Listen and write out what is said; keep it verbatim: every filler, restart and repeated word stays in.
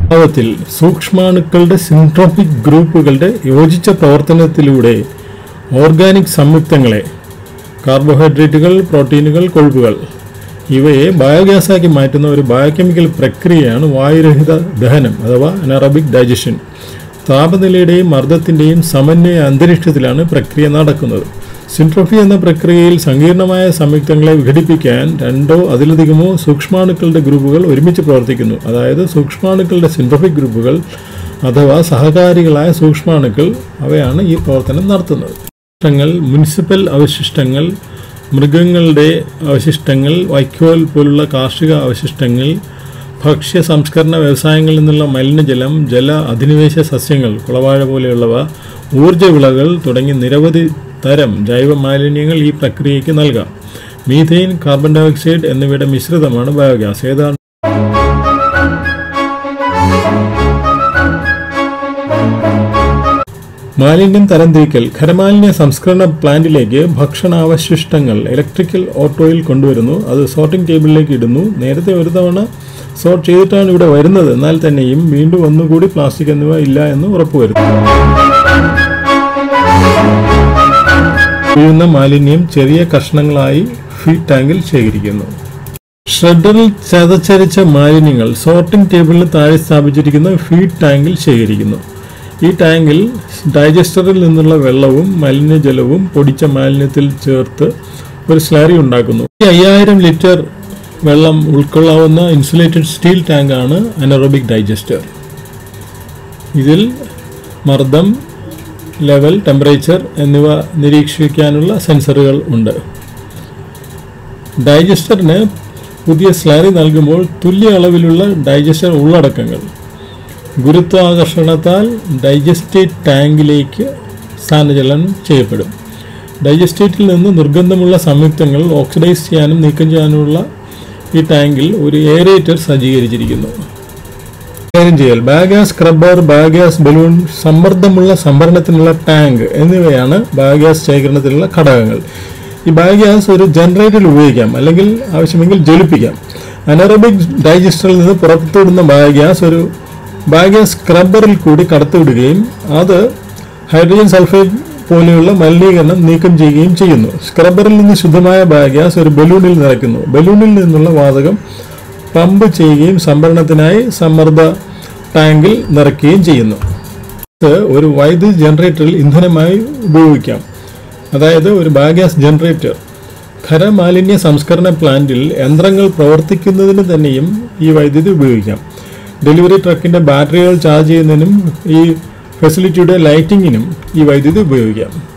ഭാവത്തിൽ സൂക്ഷ്മാണുക്കളുടെ സിൻട്രോപിക് ഗ്രൂപ്പുകളുടെ യോജിച്ച പ്രവർത്തനത്തിലൂടെ ഓർഗാനിക് സംയുക്തങ്ങളെ കാർബോഹൈഡ്രേറ്റുകൾ, പ്രോട്ടീനുകൾ, കൊഴുപ്പുകൾ ഇവയെ ബയോഗ്യാസാക്കി മാറ്റുന്ന ഒരു ബയോകെമിക്കൽ പ്രക്രിയയാണ് വായുരഹിത ദഹനം അഥവാ അനറോബിക് ഡൈജഷൻ. താപനിലയുടെയും മർദ്ദത്തിൻ്റെയും സമന്വയ അന്തരീക്ഷത്തിലാണ് പ്രക്രിയ നടക്കുന്നത്. സിൻട്രോഫി എന്ന പ്രക്രിയയിൽ സങ്കീർണമായ സംയുക്തങ്ങളെ വിഘടിപ്പിക്കാൻ രണ്ടോ അതിലധികമോ സൂക്ഷ്മാണുക്കളുടെ ഗ്രൂപ്പുകൾ ഒരുമിച്ച് പ്രവർത്തിക്കുന്നു. അതായത് സൂക്ഷ്മാണുക്കളുടെ സിൻട്രോഫിക് ഗ്രൂപ്പുകൾ അഥവാ സഹകാരികളായ സൂക്ഷ്മാണുക്കൾ അവയാണ് ഈ പ്രവർത്തനം നടത്തുന്നത്. അവശിഷ്ടങ്ങൾ, മുനിസിപ്പൽ അവശിഷ്ടങ്ങൾ, മൃഗങ്ങളുടെ അവശിഷ്ടങ്ങൾ, വൈക്കോൽ പോലുള്ള കാർഷിക അവശിഷ്ടങ്ങൾ, ഭക്ഷ്യ സംസ്കരണ വ്യവസായങ്ങളിൽ നിന്നുള്ള മലിനജലം, ജല അധിനിവേശ സസ്യങ്ങൾ, കുളവാഴ പോലെയുള്ളവ, ഊർജ്ജ വിളകൾ തുടങ്ങി നിരവധി തരം ജൈവ മാലിന്യങ്ങൾ ഈ പ്രക്രിയയ്ക്ക് നൽകാം. മീഥെയ്ൻ, കാർബൺ ഡയോക്സൈഡ് എന്നിവയുടെ മിശ്രിതമാണ് ബയോഗ്യാസ്. ഏതാണ് മാലിന്യം തരംതിരിക്കൽ? ഖരമാലിന്യ സംസ്കരണ പ്ലാന്റിലേക്ക് ഭക്ഷണാവശിഷ്ടങ്ങൾ ഇലക്ട്രിക്കൽ ഓട്ടോയിൽ കൊണ്ടുവരുന്നു. അത് സോർട്ടിംഗ് ടേബിളിലേക്ക് ഇടുന്നു. നേരത്തെ ഒരു തവണ സോർട്ട് ചെയ്തിട്ടാണ് ഇവിടെ വരുന്നത്. എന്നാൽ തന്നെയും വീണ്ടും ഒന്നുകൂടി പ്ലാസ്റ്റിക് എന്നിവ ഇല്ല എന്ന് ഉറപ്പുവരുത്തുന്നു. വീഴുന്ന മാലിന്യം ചെറിയ കഷ്ണങ്ങളായി ഫീഡ് ടാങ്കിൽ ശേഖരിക്കുന്നു. ഷ്രെഡറിൽ ചതച്ചരിച്ച മാലിന്യങ്ങൾ സോർട്ടിംഗ് ടേബിളിന് താഴെ സ്ഥാപിച്ചിരിക്കുന്ന ഫീഡ് ടാങ്കിൽ ശേഖരിക്കുന്നു. ഈ ടാങ്കിൽ ഡൈജസ്റ്ററിൽ നിന്നുള്ള വെള്ളവും മലിനജലവും പൊടിച്ച മാലിന്യത്തിൽ ചേർത്ത് ഒരു സ്ലറി ഉണ്ടാക്കുന്നു. ഈ അയ്യായിരം ലിറ്റർ വെള്ളം ഉൾക്കൊള്ളാവുന്ന ഇൻസുലേറ്റഡ് സ്റ്റീൽ ടാങ്കാണ് അനറോബിക് ഡൈജസ്റ്റർ. ഇതിൽ മർദ്ദം, ലെവൽ, ടെമ്പറേച്ചർ എന്നിവ നിരീക്ഷിക്കാനുള്ള സെൻസറുകൾ ഉണ്ട്. ഡൈജസ്റ്ററിന് പുതിയ സ്ലറി നൽകുമ്പോൾ തുല്യ അളവിലുള്ള ഡൈജസ്റ്റർ ഉള്ളടക്കങ്ങൾ ഗുരുത്വാകർഷണത്താൽ ഡൈജസ്റ്റേറ്റ് ടാങ്കിലേക്ക് സ്ഥാനചലനം ചെയ്യപ്പെടും. ഡൈജസ്റ്റേറ്റിൽ നിന്ന് നിർഗന്ധമുള്ള സംയുക്തങ്ങൾ ഓക്സിഡൈസ് ചെയ്യാനും നീക്കം ചെയ്യാനുമുള്ള ഈ ടാങ്കിൽ ഒരു എയറേറ്റർ സജ്ജീകരിച്ചിരിക്കുന്നു. കൈകാര്യം ചെയ്യൽ: ബയോഗ്യാസ് സ്ക്രബ്ബർ, ബയോഗ്യാസ് ബലൂൺ, സമ്മർദ്ദമുള്ള സംഭരണത്തിനുള്ള ടാങ്ക് എന്നിവയാണ് ബയോഗ്യാസ് ശേഖരണത്തിലുള്ള ഘടകങ്ങൾ. ഈ ബയോഗ്യാസ് ഒരു ജനറേറ്ററിൽ ഉപയോഗിക്കാം, അല്ലെങ്കിൽ ആവശ്യമെങ്കിൽ ജ്വലിപ്പിക്കാം. അനറോബിക് ഡൈജസ്റ്ററിൽ നിന്ന് പുറത്തുവിടുന്ന ബയോഗ്യാസ് ഒരു ബയോഗ്യാസ് സ്ക്രബ്ബറിൽ കൂടി കടത്തിവിടുകയും അത് ഹൈഡ്രജൻ സൾഫൈഡ് പോലെയുള്ള മലിനീകരണം നീക്കം ചെയ്യുകയും ചെയ്യുന്നു. സ്ക്രബ്ബറിൽ നിന്ന് ശുദ്ധമായ ബയോഗ്യാസ് ഒരു ബലൂണിൽ നിറയ്ക്കുന്നു. ബലൂണിൽ നിന്നുള്ള വാതകം പമ്പ് ചെയ്യുകയും സംഭരണത്തിനായി സമ്മർദ്ദ ടാങ്കിൽ നിറയ്ക്കുകയും ചെയ്യുന്നു. ഇത് ഒരു വൈദ്യുതി ജനറേറ്ററിൽ ഇന്ധനമായി ഉപയോഗിക്കാം. അതായത് ഒരു ബയോഗ്യാസ് ജനറേറ്റർ. ഖരമാലിന്യ സംസ്കരണ പ്ലാന്റിൽ യന്ത്രങ്ങൾ പ്രവർത്തിക്കുന്നതിന് തന്നെയും ഈ വൈദ്യുതി ഉപയോഗിക്കാം. ഡെലിവറി ട്രക്കിൻ്റെ ബാറ്ററികൾ ചാർജ് ചെയ്യുന്നതിനും ഈ ഫെസിലിറ്റിയുടെ ലൈറ്റിങ്ങിനും ഈ വൈദ്യുതി ഉപയോഗിക്കാം.